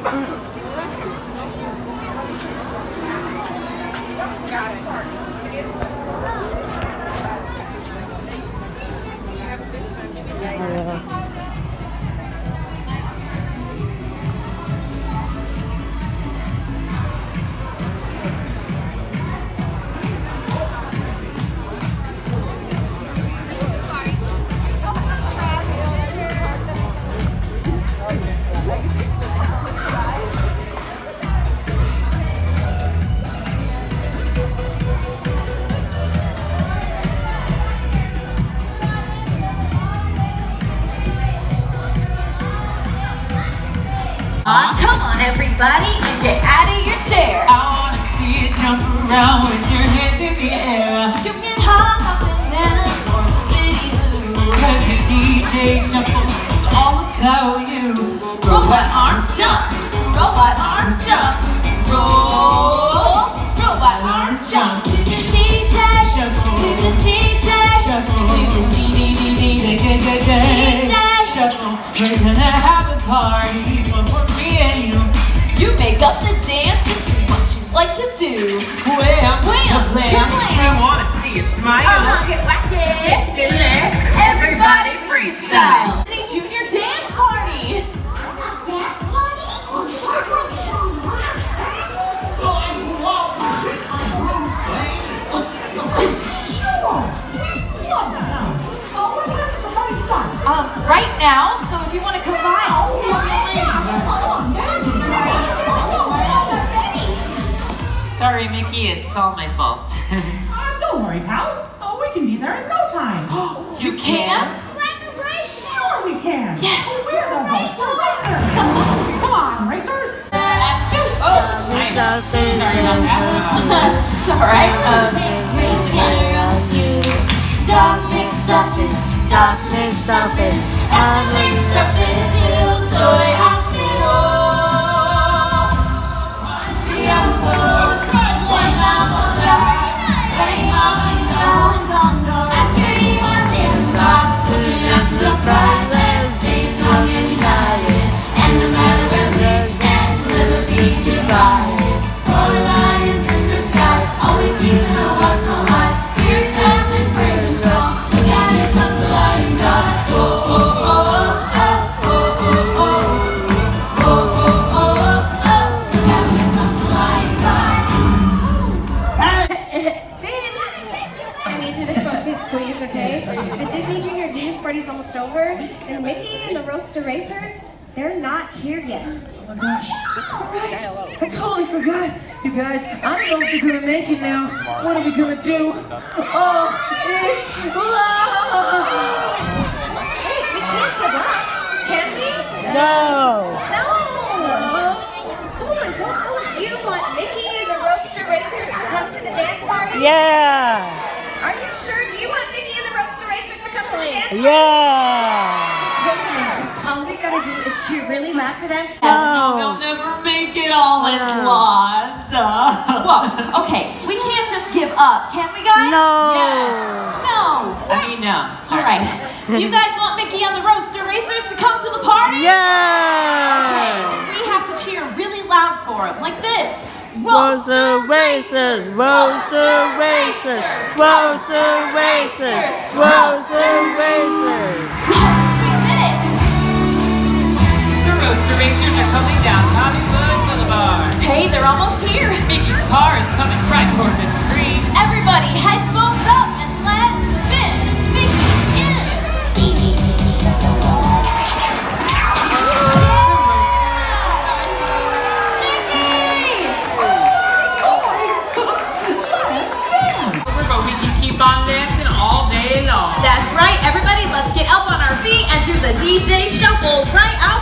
Come on, everybody, and get out of your chair. I wanna see you jump around with your hands in the air. You can hop up and down for a video. Cause the DJ shuffle is all about you. Robot arms jump, robot arms jump, roll, robot arms jump. To the DJ, Shuffle, to the DJ, shuffle, to the DJ, shuffle. We're gonna have a party for me and you. You make up the dance, just do what you like to do. Wham, Wham, kablam. kablam. I wanna see you smile. Get wacky, Get silly. everybody freestyle. The Junior Dance Party. Right now, so if you want to come by. Sorry, Mickey, it's all my fault. Don't worry, pal. Oh, we can be there in no time. You can? Sure we can. Yes. Oh, we're the Roadster Racers. Come on, racers. I'm sorry about that. It's alright. Dog mixed office, I'm mixed office, little toy hospital. Stay strong and united, and no matter where we stand, we'll never be divided. All the lions in the sky, always keeping a watchful eye. Fierce, fast, and brave and strong. Look out, here comes the lion god. Oh, oh, oh, oh, oh, oh, oh, oh, oh, oh, oh, oh. Look out, here comes the lion god. Finn! I need you to focus, please, okay? The Disney Junior Dance Party's almost over, and Mickey and the Roadster Racers, they're not here yet. Oh my gosh. Right. I totally forgot. You guys, I don't know if we're gonna make it now. What are we gonna do? Oh, it's lost! Wait, we can't give up, can we? No! No! Come on, don't know if you want Mickey and the Roadster Racers to come to the dance party? Yeah! Are you sure? Do you want Mickey and the Roadster Racers to come to the dance party? Yeah! All we've got to do is cheer really loud for them. So they'll never make it all it's lost. Whoa, okay, we can't just give up, can we, guys? No! Yes. No. I mean, no. All right. Do you guys want Mickey and the Roadster Racers to come to the party? Yeah! Okay, then we have to cheer really loud for them, like this. Roadster Racers! Roadster Racers! Roadster Racers! Roadster Racers! Yes, we did it. The Roadster Racers are coming down Hollywood Boulevard. Hey, they're almost here. Mickey's car is coming right toward the screen. Everybody, headphones up and let's spin. Mickey in. But we can keep on dancing all day long. That's right, everybody, let's get up on our feet and do the DJ shuffle right